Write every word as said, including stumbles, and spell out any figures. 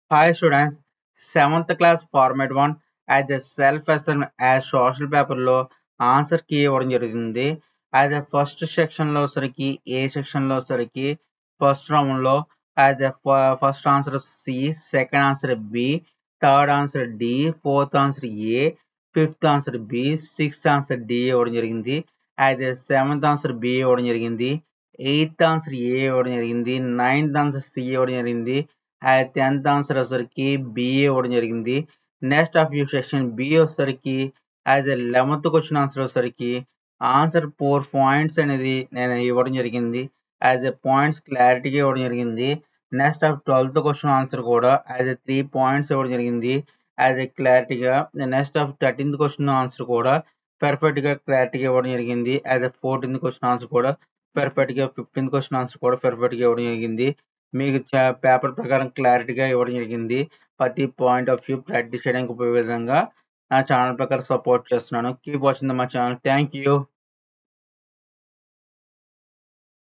Hi students, seventh class format one as a self-assessment as social paper లో answer key ఇవ్వడం జరుగుతుంది. As a first section లో సరికి ఏ section లో సరికి ఫస్ట్ రౌండ్ లో as a first answer C, second answer B, third answer D, fourth answer A, fifth answer B, sixth answer D ఇవ్వడం జరిగింది. As a seventh answer B ఇవ్వడం జరిగింది. Eighth answer ఏ ఇవ్వడం జరిగింది. నైన్త్ ఆన్సర్ సి ఇవ్వడం జరిగింది. Tenth answer వచ్చేసరికి B ఇవ్వడం జరిగింది. Next of you section B వచ్చేసరికి as a eleventh question answer వచ్చేసరికి ఆన్సర్ ఫోర్ పాయింట్స్ అనేది నేను ఇవ్వడం జరిగింది. యాజ్ ఎ పాయింట్స్ క్లారిటీగా ఇవ్వడం జరిగింది. Next of twelfth question answer కూడా యాజ్ ఎ త్రీ పాయింట్స్ ఇవ్వడం జరిగింది. యాజ్ ఎ క్లారిటీగా next of thirteenth question answer కూడా పర్ఫెక్ట్గా క్లారిటీగా ఇవ్వడం జరిగింది. As a fourteenth question answer కూడా పర్ఫెక్ట్గా, ఫిఫ్టీన్త్ క్వశ్చన్ ఆన్సర్ కూడా పర్ఫెక్ట్గా ఇవ్వడం జరిగింది. మీకు పేపర్ ప్రకారం క్లారిటీగా ఇవ్వడం జరిగింది. ప్రతి పాయింట్ ఆఫ్ వ్యూ ప్రాక్టీస్ చేయడానికి ఉపయోగ విధంగా నా ఛానల్ ప్రకారం సపోర్ట్ చేస్తున్నాను. Keep watching my channel. Thank you.